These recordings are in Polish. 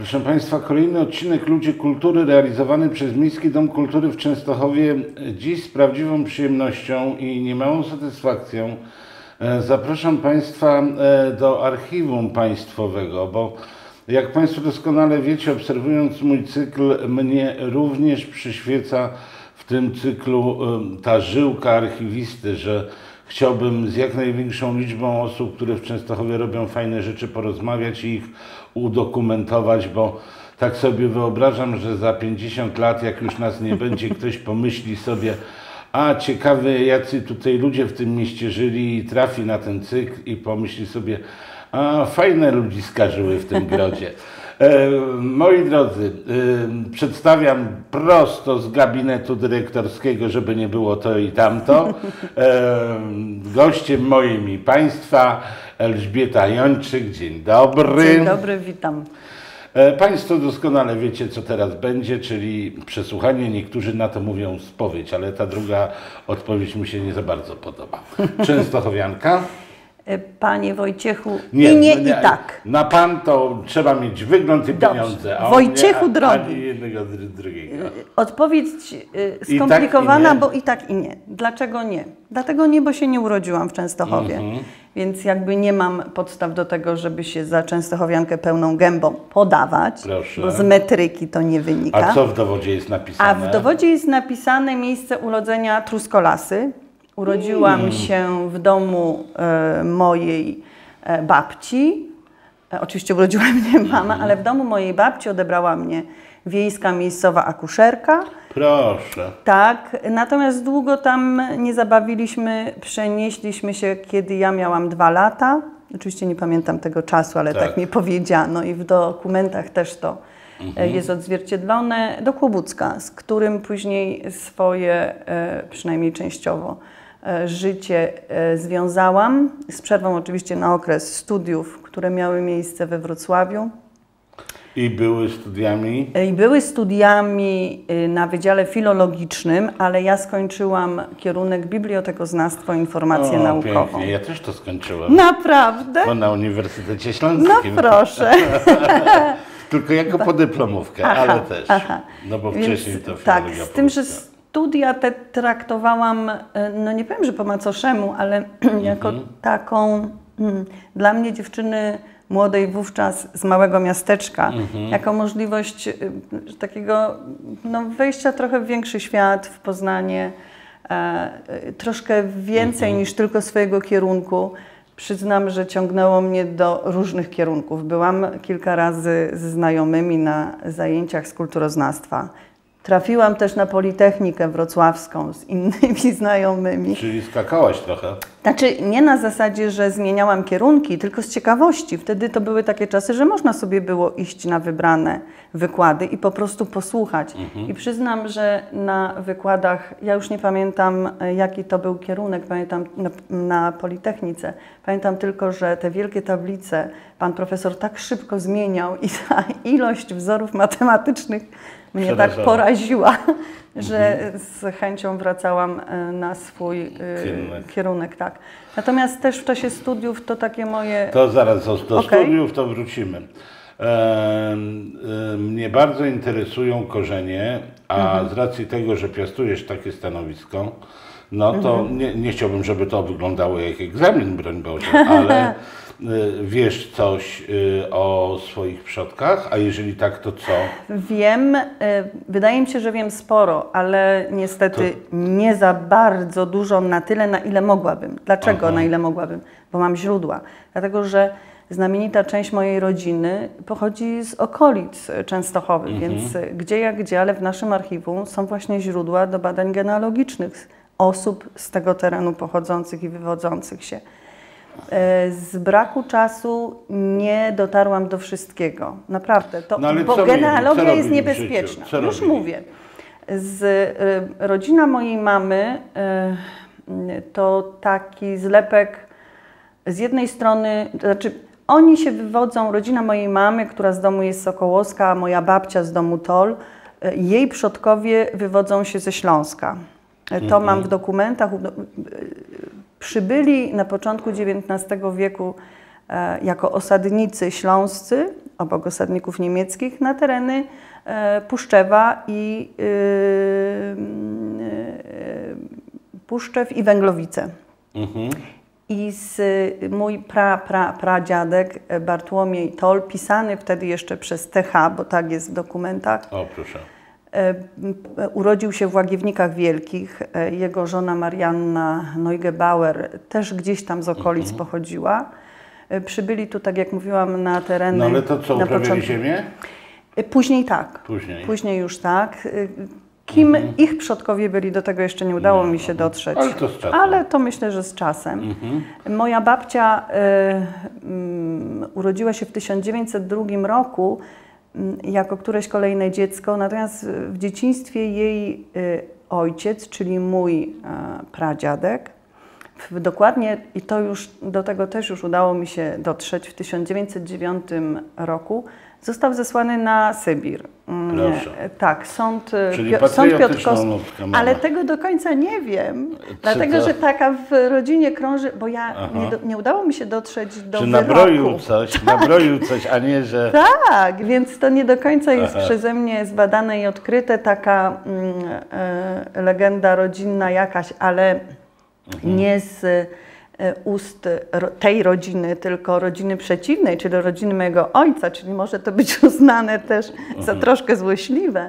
Proszę Państwa, kolejny odcinek Ludzie Kultury realizowany przez Miejski Dom Kultury w Częstochowie. Dziś z prawdziwą przyjemnością i niemałą satysfakcją zapraszam Państwa do archiwum państwowego, bo jak Państwo doskonale wiecie, obserwując mój cykl, mnie również przyświeca w tym cyklu ta żyłka archiwisty, że chciałbym z jak największą liczbą osób, które w Częstochowie robią fajne rzeczy, porozmawiać i ich udokumentować, bo tak sobie wyobrażam, że za 50 lat, jak już nas nie będzie, ktoś pomyśli sobie, a ciekawe, jacy tutaj ludzie w tym mieście żyli, i trafi na ten cykl i pomyśli sobie, a fajne ludziska żyły w tym grodzie. Moi drodzy, przedstawiam prosto z gabinetu dyrektorskiego, żeby nie było to i tamto. Gościem moim i Państwa Elżbieta Jończyk. Dzień dobry. Dzień dobry, witam. Państwo doskonale wiecie, co teraz będzie, czyli przesłuchanie. Niektórzy na to mówią spowiedź, ale ta druga odpowiedź mi się nie za bardzo podoba. Częstochowianka. Panie Wojciechu, nie, i tak. Na pan to trzeba mieć wygląd i pieniądze. A Wojciechu drogi. Ani jednego, drugiego. Odpowiedź skomplikowana, tak, bo i tak i nie. Dlaczego nie? Dlatego nie, bo się nie urodziłam w Częstochowie. Więc jakby nie mam podstaw do tego, żeby się za częstochowiankę pełną gębą podawać, Proszę. Bo z metryki to nie wynika. A co w dowodzie jest napisane? A w dowodzie jest napisane miejsce urodzenia Truskolasy. Urodziłam się w domu mojej babci. Oczywiście urodziła mnie mama, ale w domu mojej babci odebrała mnie wiejska miejscowa akuszerka. Proszę. Tak, natomiast długo tam nie zabawiliśmy, przenieśliśmy się, kiedy ja miałam 2 lata. Oczywiście nie pamiętam tego czasu, ale tak mi powiedziano i w dokumentach też to jest odzwierciedlone, do Kłobucka, z którym później swoje, przynajmniej częściowo, życie związałam, z przerwą oczywiście na okres studiów, które miały miejsce we Wrocławiu. I były studiami? I były studiami na Wydziale Filologicznym, ale ja skończyłam kierunek Bibliotekoznawstwo i Informację naukową. Pięknie. Ja też to skończyłem. Naprawdę? Bo na Uniwersytecie Śląskim. No proszę. Tylko jako podyplomówkę, ale też. No bo wcześniej to filologia. Tak, z tym, że studia te traktowałam, no nie powiem, że po macoszemu, ale jako taką, dla mnie dziewczyny młodej wówczas z małego miasteczka, jako możliwość takiego wejścia trochę w większy świat, w poznanie troszkę więcej niż tylko swojego kierunku. Przyznam, że ciągnęło mnie do różnych kierunków. Byłam kilka razy ze znajomymi na zajęciach z kulturoznawstwa. Trafiłam też na Politechnikę Wrocławską z innymi znajomymi. Czyli skakałaś trochę? Znaczy nie na zasadzie, że zmieniałam kierunki, tylko z ciekawości. Wtedy to były takie czasy, że można sobie było iść na wybrane wykłady i po prostu posłuchać. I przyznam, że na wykładach, ja już nie pamiętam jaki to był kierunek, pamiętam na Politechnice. Pamiętam tylko, że te wielkie tablice pan profesor tak szybko zmieniał i ta ilość wzorów matematycznych mnie tak poraziła, że z chęcią wracałam na swój kierunek. Tak. Natomiast też w czasie studiów to takie moje... To zaraz do studiów to wrócimy. Mnie bardzo interesują korzenie, a z racji tego, że piastujesz takie stanowisko, no to nie chciałbym, żeby to wyglądało jak egzamin, broń Boże, ale wiesz coś o swoich przodkach, a jeżeli tak, to co? Wiem, wydaje mi się, że wiem sporo, ale niestety nie za bardzo dużo, na tyle, na ile mogłabym. Dlaczego na ile mogłabym? Bo mam źródła. Dlatego, że znamienita część mojej rodziny pochodzi z okolic Częstochowy, więc gdzie jak gdzie, ale w naszym archiwum są właśnie źródła do badań genealogicznych osób z tego terenu pochodzących i wywodzących się. Z braku czasu nie dotarłam do wszystkiego. Naprawdę. Bo genealogia jest niebezpieczna. Już mówię. Rodzina mojej mamy to taki zlepek z jednej strony, znaczy oni się wywodzą, rodzina mojej mamy, która z domu jest sokołowska, a moja babcia z domu Tol, jej przodkowie wywodzą się ze Śląska. To mam w dokumentach. Przybyli na początku XIX wieku jako osadnicy śląscy, obok osadników niemieckich, na tereny Puszczewa i Puszczew i Węglowice. I mój pradziadek Bartłomiej Toll, pisany wtedy jeszcze przez TH, bo tak jest w dokumentach. O, proszę. Urodził się w Łagiewnikach Wielkich. Jego żona Marianna Neugebauer też gdzieś tam z okolic pochodziła. Przybyli tu, tak jak mówiłam, na tereny... No ale to co, uprawiali ziemię? Później tak. Później już tak. Kim ich przodkowie byli, do tego jeszcze nie udało mi się dotrzeć. Ale to z czasem. Ale to myślę, że z czasem. Moja babcia urodziła się w 1902 roku jako któreś kolejne dziecko, natomiast w dzieciństwie jej ojciec, czyli mój pradziadek, dokładnie, i to już, do tego też już udało mi się dotrzeć, w 1909 roku został zesłany na Sybir. Proszę. Tak, sąd Piotrkowski. Ale tego do końca nie wiem, dlatego że taka w rodzinie krąży, bo ja nie udało mi się dotrzeć do Czy wyroku. nabroił coś, a nie, że... Tak, więc to nie do końca jest przeze mnie zbadane i odkryte, taka legenda rodzinna jakaś, ale nie z ust tej rodziny, tylko rodziny przeciwnej, czyli rodziny mojego ojca, czyli może to być uznane też za troszkę złośliwe.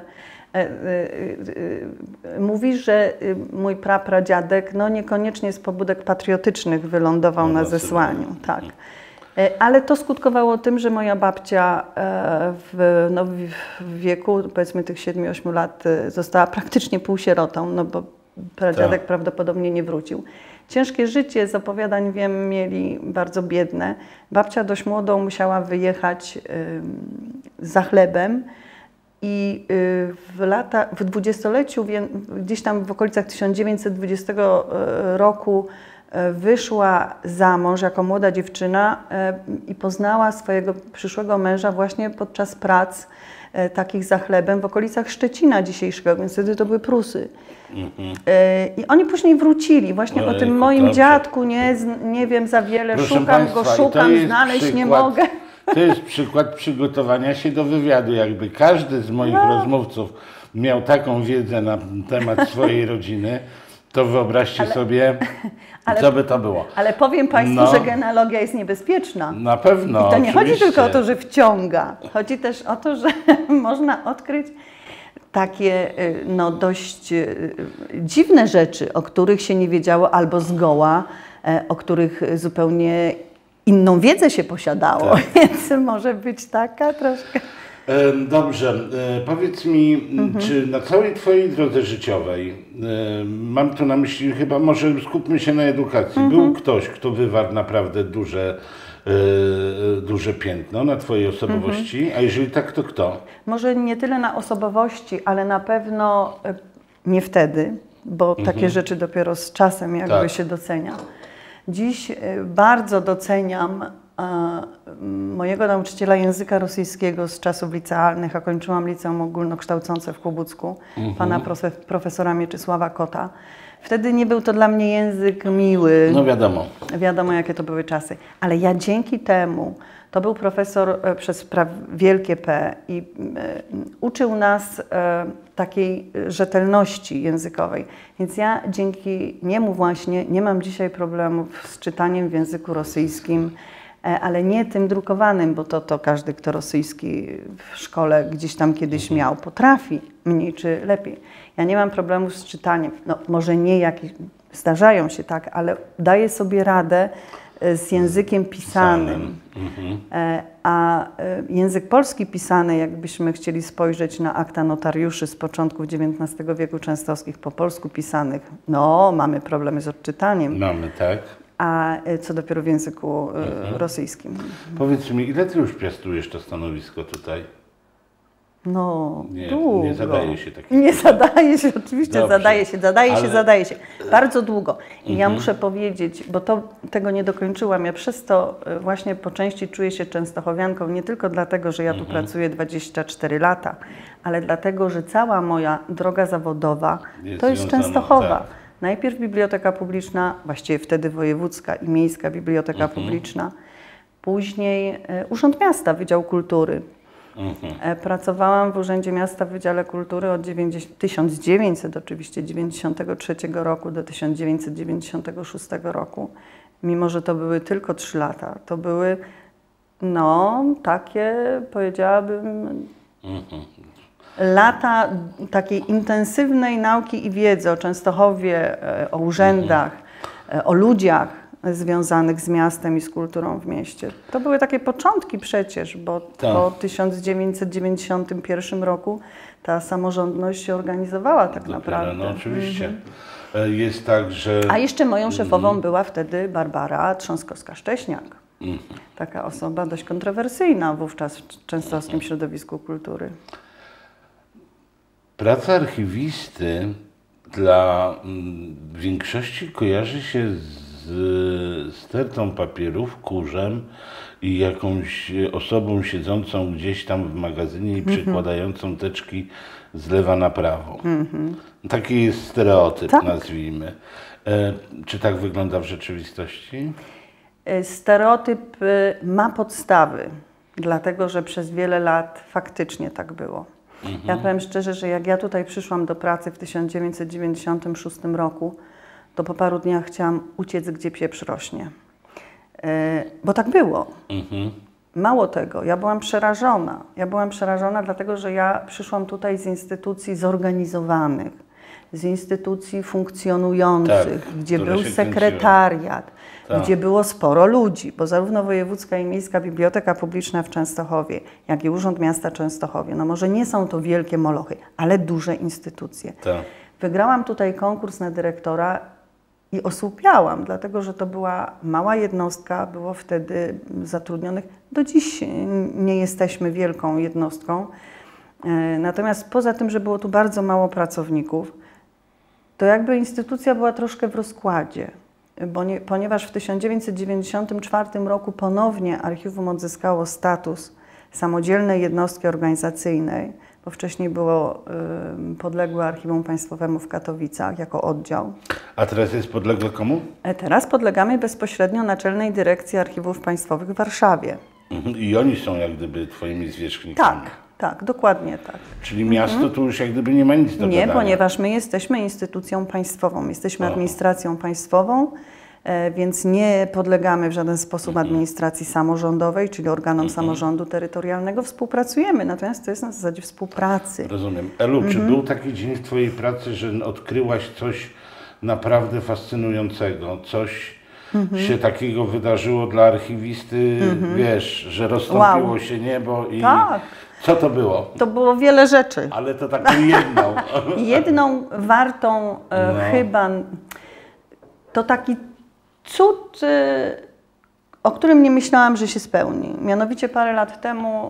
Mówi, że mój pradziadek niekoniecznie z pobudek patriotycznych wylądował na zesłaniu. Tak. Ale to skutkowało tym, że moja babcia w wieku powiedzmy tych 7-8 lat została praktycznie półsierotą, bo pradziadek prawdopodobnie nie wrócił. Ciężkie życie, z opowiadań wiem, mieli bardzo biedne. Babcia dość młodą musiała wyjechać za chlebem i w dwudziestoleciu, gdzieś tam w okolicach 1920 roku wyszła za mąż jako młoda dziewczyna i poznała swojego przyszłego męża właśnie podczas prac takich za chlebem w okolicach Szczecina dzisiejszego, więc wtedy to były Prusy. I oni później wrócili. Właśnie o tym moim dziadku nie wiem za wiele. Proszę szukam Państwa, go, znaleźć nie mogę. To jest przykład przygotowania się do wywiadu. Jakby każdy z moich rozmówców miał taką wiedzę na temat swojej rodziny, to wyobraźcie sobie, co by to było. Ale powiem Państwu, że genealogia jest niebezpieczna. Na pewno. I to nie chodzi tylko o to, że wciąga. Chodzi też o to, że można odkryć takie dość dziwne rzeczy, o których się nie wiedziało albo zgoła, o których zupełnie inną wiedzę się posiadało, więc może być taka troszkę... Dobrze, powiedz mi, czy na całej Twojej drodze życiowej, mam tu na myśli, chyba może skupmy się na edukacji, był ktoś, kto wywarł naprawdę duże piętno na Twojej osobowości, a jeżeli tak, to kto? Może nie tyle na osobowości, ale na pewno nie wtedy, bo takie rzeczy dopiero z czasem jakby się docenia. Dziś bardzo doceniam mojego nauczyciela języka rosyjskiego z czasów licealnych, a kończyłam liceum ogólnokształcące w Kłobucku, pana profesora Mieczysława Kota. Wtedy nie był to dla mnie język miły. No wiadomo. Wiadomo, jakie to były czasy. Ale ja dzięki temu, to był profesor przez wielkie P i uczył nas takiej rzetelności językowej. Więc ja dzięki niemu właśnie nie mam dzisiaj problemów z czytaniem w języku rosyjskim, ale nie tym drukowanym, bo to każdy, kto rosyjski w szkole gdzieś tam kiedyś miał, potrafi mniej czy lepiej. Ja nie mam problemu z czytaniem. Może nie jakieś, zdarzają się tak, ale daję sobie radę z językiem pisanym. A język polski pisany, jakbyśmy chcieli spojrzeć na akta notariuszy z początków XIX wieku częstochowskich po polsku pisanych, mamy problemy z odczytaniem. Mamy, tak. A co dopiero w języku rosyjskim. Powiedz mi, ile Ty już piastujesz to stanowisko tutaj? Długo. Nie zadaje się takich. Nie zadaje się, oczywiście. Dobrze. Zadaje się. Bardzo długo. I ja muszę powiedzieć, bo tego nie dokończyłam, ja przez to właśnie po części czuję się częstochowianką, nie tylko dlatego, że ja tu pracuję 24 lata, ale dlatego, że cała moja droga zawodowa to jest Częstochowa. Tak. Najpierw biblioteka publiczna, właściwie wtedy wojewódzka i miejska biblioteka publiczna. Później Urząd Miasta, Wydział Kultury. Pracowałam w Urzędzie Miasta w Wydziale Kultury od 1993 roku do 1996 roku. Mimo że to były tylko 3 lata. To były, no, takie, powiedziałabym, lata takiej intensywnej nauki i wiedzy o Częstochowie, o urzędach, o ludziach związanych z miastem i z kulturą w mieście. To były takie początki przecież, bo po 1991 roku ta samorządność się organizowała tak naprawdę. No oczywiście. Jest tak, że... A jeszcze moją szefową była wtedy Barbara Trząskowska-Szcześniak. Taka osoba dość kontrowersyjna wówczas w częstochowskim środowisku kultury. Praca archiwisty dla większości kojarzy się z stertą papierów, kurzem i jakąś osobą siedzącą gdzieś tam w magazynie i przykładającą teczki z lewa na prawo. Taki jest stereotyp, nazwijmy. Czy tak wygląda w rzeczywistości? Stereotyp ma podstawy, dlatego że przez wiele lat faktycznie tak było. Ja powiem szczerze, że jak ja tutaj przyszłam do pracy w 1996 roku, to po paru dniach chciałam uciec, gdzie pieprz rośnie. Bo tak było. Mało tego, ja byłam przerażona. Ja byłam przerażona dlatego, że ja przyszłam tutaj z instytucji zorganizowanych, z instytucji funkcjonujących, gdzie był sekretariat, gdzie było sporo ludzi, bo zarówno Wojewódzka i Miejska Biblioteka Publiczna w Częstochowie, jak i Urząd Miasta Częstochowie, no może nie są to wielkie molochy, ale duże instytucje. Wygrałam tutaj konkurs na dyrektora i osłupiałam, dlatego że to była mała jednostka, było wtedy zatrudnionych. Do dziś nie jesteśmy wielką jednostką. Natomiast poza tym, że było tu bardzo mało pracowników, to jakby instytucja była troszkę w rozkładzie, ponieważ w 1994 roku ponownie archiwum odzyskało status samodzielnej jednostki organizacyjnej, bo wcześniej było podległe Archiwum Państwowemu w Katowicach jako oddział. A teraz jest podległe komu? Teraz podlegamy bezpośrednio Naczelnej Dyrekcji Archiwów Państwowych w Warszawie. I oni są jak gdyby twoimi zwierzchnikami. Tak, dokładnie tak. Czyli miasto tu już jak gdyby nie ma nic do Nie, gadania. ponieważ my jesteśmy instytucją państwową, jesteśmy administracją państwową, więc nie podlegamy w żaden sposób administracji samorządowej, czyli organom samorządu terytorialnego. Współpracujemy, natomiast to jest na zasadzie współpracy. Rozumiem. Elu, czy był taki dzień w twojej pracy, że odkryłaś coś naprawdę fascynującego, coś się takiego wydarzyło dla archiwisty, wiesz, że rozstąpiło się niebo i... Co to było? To było wiele rzeczy. Ale to taką jedną. Jedną wartą chyba, to taki cud, o którym nie myślałam, że się spełni. Mianowicie parę lat temu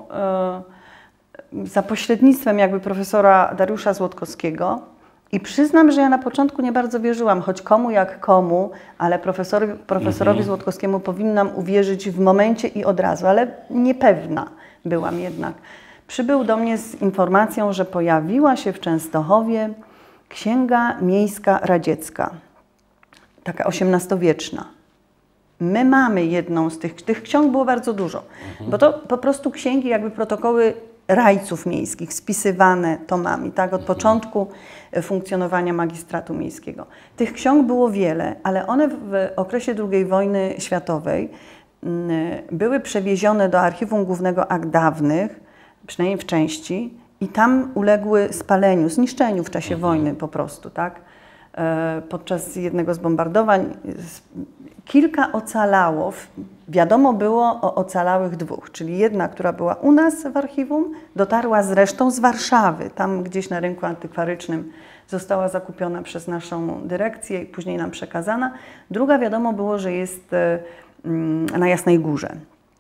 za pośrednictwem jakby profesora Dariusza Złotkowskiego i przyznam, że ja na początku nie bardzo wierzyłam, choć komu jak komu, ale profesorowi Złotkowskiemu powinnam uwierzyć w momencie i od razu, ale niepewna byłam jednak. Przybył do mnie z informacją, że pojawiła się w Częstochowie Księga Miejska Radziecka, taka XVIII-wieczna. My mamy jedną z tych ksiąg było bardzo dużo, bo to po prostu księgi, jakby protokoły rajców miejskich, spisywane tomami, tak, od początku funkcjonowania magistratu miejskiego. Tych ksiąg było wiele, ale one w okresie II wojny światowej były przewiezione do Archiwum Głównego Akt Dawnych, przynajmniej w części, i tam uległy spaleniu, zniszczeniu w czasie wojny po prostu, tak? Podczas jednego z bombardowań kilka ocalało. Wiadomo było o ocalałych 2, czyli jedna, która była u nas w archiwum, dotarła zresztą z Warszawy, tam gdzieś na rynku antykwarycznym została zakupiona przez naszą dyrekcję i później nam przekazana. Druga wiadomo było, że jest na Jasnej Górze.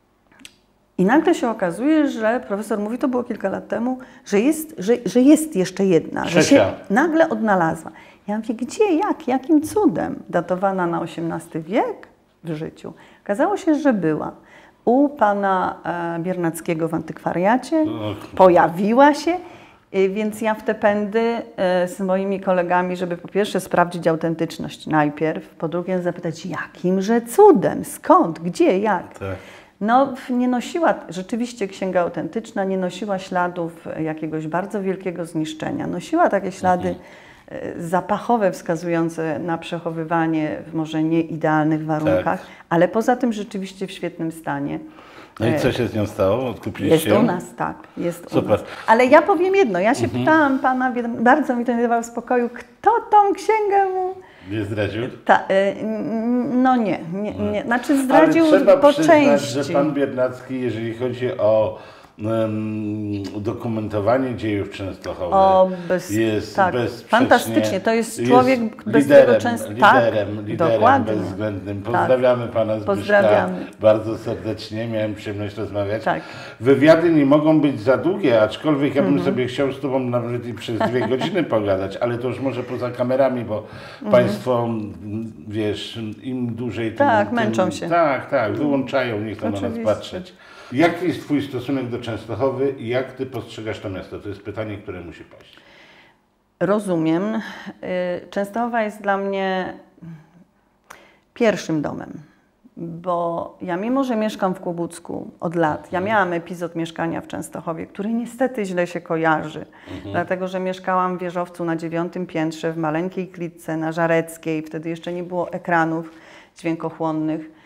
I nagle się okazuje, że profesor mówi, to było kilka lat temu, że jest jeszcze jedna, że się nagle odnalazła. Ja mówię, gdzie, jakim cudem? Datowana na XVIII wiek w życiu. Okazało się, że była u pana Biernackiego w antykwariacie, pojawiła się, więc ja w te pędy z moimi kolegami, żeby po pierwsze sprawdzić autentyczność najpierw, po drugie zapytać, jakimże cudem, skąd, gdzie, jak. No, nie nosiła, rzeczywiście księga autentyczna nie nosiła śladów jakiegoś bardzo wielkiego zniszczenia. Nosiła takie ślady zapachowe wskazujące na przechowywanie w może nieidealnych warunkach, ale poza tym rzeczywiście w świetnym stanie. No i co się z nią stało? Odkupiliście Jest ją? u nas, tak. Jest Super. u nas. Ale ja powiem jedno, ja się pytałam pana, bardzo mi to nie dawało spokoju, kto tą księgę mu... Nie zdradził? No nie. Znaczy zdradził Ale trzeba po przyznać, części. że pan Biernacki, jeżeli chodzi o udokumentowanie dziejów Częstochowy, jest tak, bezsprzecznie, fantastycznie. To jest człowiek, bez liderem, którego często... liderem dokładnie. bezwzględnym. Pozdrawiamy pana Zbyszka Pozdrawiamy. bardzo serdecznie. Miałem przyjemność rozmawiać. Tak. Wywiady nie mogą być za długie, aczkolwiek ja bym sobie chciał z tobą nawet i przez 2 godziny pogadać, ale to już może poza kamerami, bo państwo, wiesz, im dłużej, tym... Tak, męczą się. Tak, wyłączają, nie chcą na nas Oczywiście. patrzeć. Jaki jest twój stosunek do Częstochowy i jak ty postrzegasz to miasto? To jest pytanie, które musi paść. Rozumiem. Częstochowa jest dla mnie pierwszym domem, bo ja mimo, że mieszkam w Kłobucku od lat, ja miałam epizod mieszkania w Częstochowie, który niestety źle się kojarzy, dlatego że mieszkałam w wieżowcu na 9. piętrze, w maleńkiej klitce na Żareckiej, wtedy jeszcze nie było ekranów dźwiękochłonnych.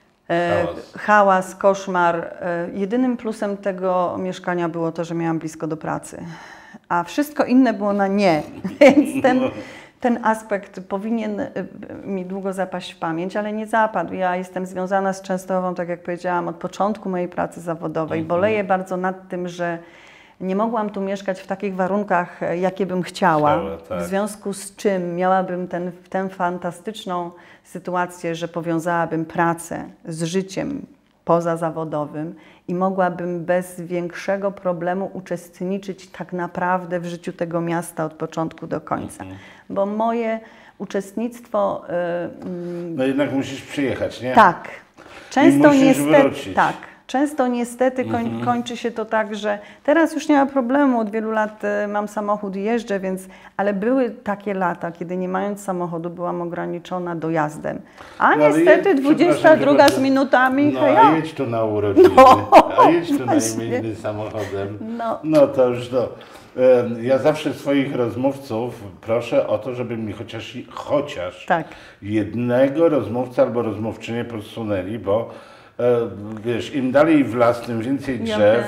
Hałas, koszmar. Jedynym plusem tego mieszkania było to, że miałam blisko do pracy, a wszystko inne było na nie, więc ten aspekt powinien mi długo zapaść w pamięć, ale nie zapadł. Ja jestem związana z Częstochową, tak jak powiedziałam, od początku mojej pracy zawodowej. Boleję bardzo nad tym, że nie mogłam tu mieszkać w takich warunkach, jakie bym chciała, tak. w związku z czym miałabym tę fantastyczną sytuację, że powiązałabym pracę z życiem pozazawodowym i mogłabym bez większego problemu uczestniczyć tak naprawdę w życiu tego miasta od początku do końca. Bo moje uczestnictwo... No jednak musisz przyjechać, nie? Tak. Często musisz niestety... wrócić. Tak. Często niestety kończy się to tak, że teraz już nie ma problemu, od wielu lat mam samochód i jeżdżę, ale były takie lata, kiedy nie mając samochodu byłam ograniczona dojazdem. A No, niestety 22 z minutami, no, heja. a jedź tu na urodziny, a jedź tu na właśnie. imieniny samochodem. No. To już to. Ja zawsze swoich rozmówców proszę o to, żeby mi chociaż Tak. jednego rozmówcę albo rozmówczynię podsunęli, bo wiesz, im dalej w las, tym więcej drzew.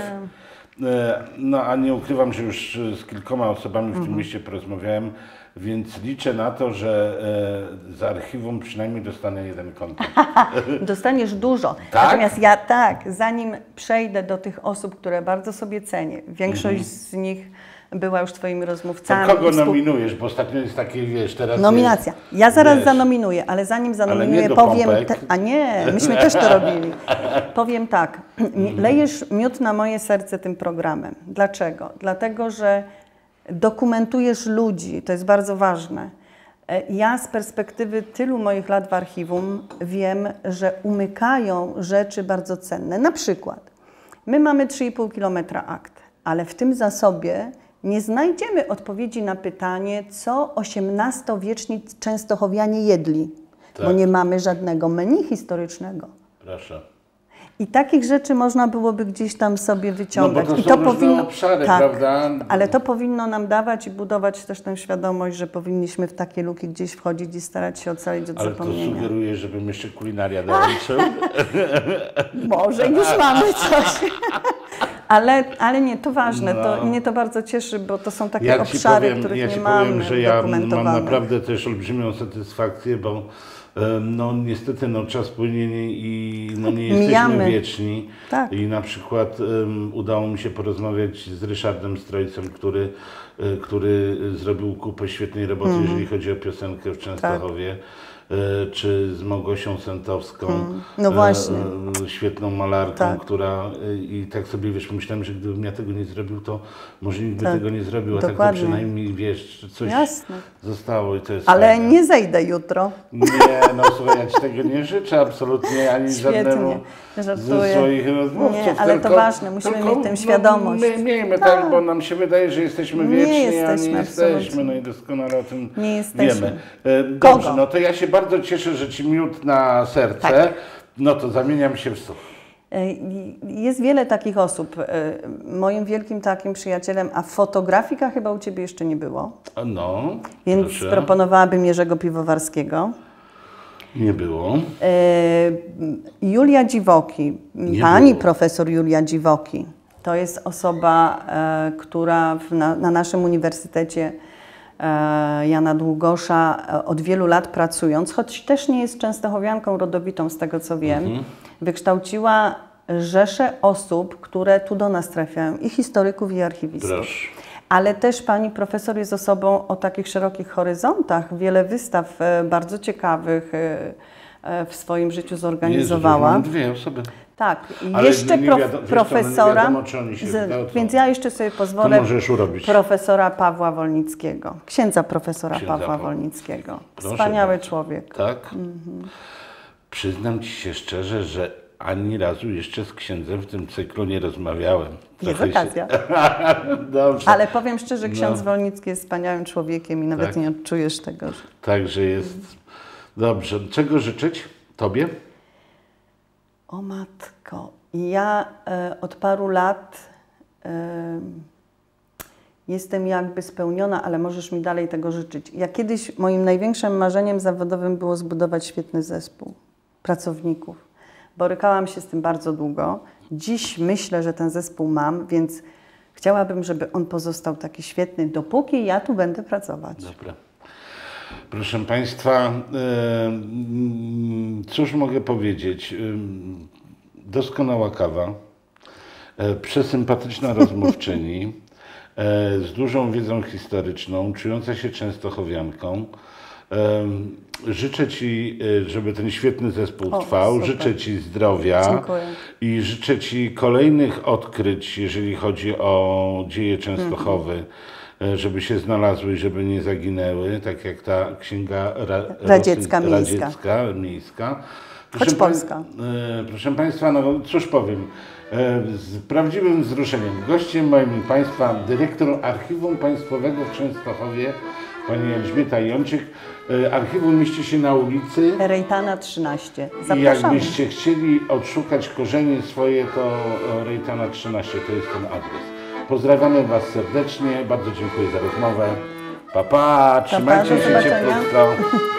No a nie ukrywam, że już z kilkoma osobami w tym mieście porozmawiałem, więc liczę na to, że z archiwum przynajmniej dostanę jeden kontakt. Dostaniesz dużo. Tak? Natomiast zanim przejdę do tych osób, które bardzo sobie cenię, większość z nich była już twoimi rozmówcami. To kogo nominujesz? Bo ostatnio jest takie, wiesz, teraz Nominacja. jest, Ja zaraz wiesz, zanominuję, ale zanim zanominuję, nie do powiem... pompek. A nie, myśmy też to robili. Powiem tak, lejesz miód na moje serce tym programem. Dlaczego? Dlatego, że dokumentujesz ludzi, to jest bardzo ważne. Ja z perspektywy tylu moich lat w archiwum wiem, że umykają rzeczy bardzo cenne. Na przykład, my mamy 3,5 kilometra akt, ale w tym zasobie nie znajdziemy odpowiedzi na pytanie, co XVIII-wieczni częstochowianie jedli, bo nie mamy żadnego menu historycznego. Proszę. I takich rzeczy można byłoby gdzieś tam sobie wyciągać. No bo to I są to różne powinno, obszary, tak, prawda? ale to powinno nam dawać i budować też tę świadomość, że powinniśmy w takie luki gdzieś wchodzić i starać się ocalić od Ale to zapomnienia. sugeruje, żebym jeszcze kulinaria dołączył. Może już mamy coś. Ale nie, to ważne, mnie to bardzo cieszy, bo to są takie obszary, których nie mamy że ja udokumentowane. mam naprawdę też olbrzymią satysfakcję, bo no niestety czas płynie i nie jesteśmy wieczni. Tak. I na przykład udało mi się porozmawiać z Ryszardem Strojcem, który zrobił kupę świetnej roboty, jeżeli chodzi o piosenkę w Częstochowie. Czy z Małgosią Sętowską, no właśnie. Świetną malarką, która i tak sobie wiesz, pomyślałem, że gdybym ja tego nie zrobił, to może nikt by tego nie zrobił, a tak to przynajmniej wiesz, coś zostało i to jest Ale fajne. nie zejdę jutro. Nie, słuchaj, ja ci tego nie życzę absolutnie, ani żadnemu ze swoich rozmówców. Nie, ale to ważne, musimy mieć tę świadomość. My miejmy tak, bo nam się wydaje, że jesteśmy wieczni, a nie jesteśmy, absolutnie. no i doskonale o tym nie jesteśmy. wiemy. Dobrze, no to ja się bardzo cieszę, że ci miód na serce. Tak. No to zamieniam się w słuch. Jest wiele takich osób. Moim wielkim takim przyjacielem, a fotografika chyba u Ciebie jeszcze nie było, No, więc proszę. proponowałabym Jerzego Piwowarskiego. Nie było. Julia Dziwoki, Nie pani było. profesor Julia Dziwoki, to jest osoba, która na naszym uniwersytecie Jana Długosza od wielu lat pracując, choć też nie jest częstochowianką rodowitą z tego co wiem, wykształciła rzeszę osób, które tu do nas trafiają, i historyków, i archiwistów. Proszę. Ale też pani profesor jest osobą o takich szerokich horyzontach. Wiele wystaw bardzo ciekawych w swoim życiu zorganizowała. Mam dwie osoby. Tak, i Ale jeszcze nie wiadomo, wiesz co, no nie profesora, wiadomo, czy oni się wydadzą. więc ja jeszcze sobie pozwolę, To możesz urobić. profesora Pawła Wolnickiego, księdza profesora Księdza Pawła Pawła. Wolnickiego. Proszę Wspaniały bardzo. człowiek. Tak? Przyznam Ci się szczerze, że ani razu jeszcze z księdzem w tym cyklu nie rozmawiałem. Jest Trochę się- okazja. Dobrze. Ale powiem szczerze, ksiądz No. Wolnicki jest wspaniałym człowiekiem i nawet Tak. nie odczujesz tego. Że... Także jest dobrze. Czego życzyć Tobie? O matko, ja od paru lat jestem jakby spełniona, ale możesz mi dalej tego życzyć. Ja kiedyś, moim największym marzeniem zawodowym było zbudować świetny zespół pracowników. Borykałam się z tym bardzo długo. Dziś myślę, że ten zespół mam, więc chciałabym, żeby on pozostał taki świetny, dopóki ja tu będę pracować. Dobra. Proszę Państwa, cóż mogę powiedzieć? Doskonała kawa, przesympatyczna rozmówczyni, z dużą wiedzą historyczną, czująca się częstochowianką. Życzę Ci, żeby ten świetny zespół trwał. super. Życzę Ci zdrowia. Dziękuję. I życzę Ci kolejnych odkryć, jeżeli chodzi o dzieje Częstochowy, żeby się znalazły i żeby nie zaginęły, tak jak ta księga Radziecka miejska. radziecka miejska. Choć Polska. Proszę Państwa, no cóż powiem, z prawdziwym wzruszeniem. Gościem moim Państwa dyrektor Archiwum Państwowego w Częstochowie, pani Elżbieta Jączyk. Archiwum mieści się na ulicy. Rejtana 13. I Zapraszamy. jakbyście chcieli odszukać korzenie swoje, to Rejtana 13 to jest ten adres. Pozdrawiamy Was serdecznie, bardzo dziękuję za rozmowę. Pa, pa, trzymajcie do się zobaczenia. cieplutko.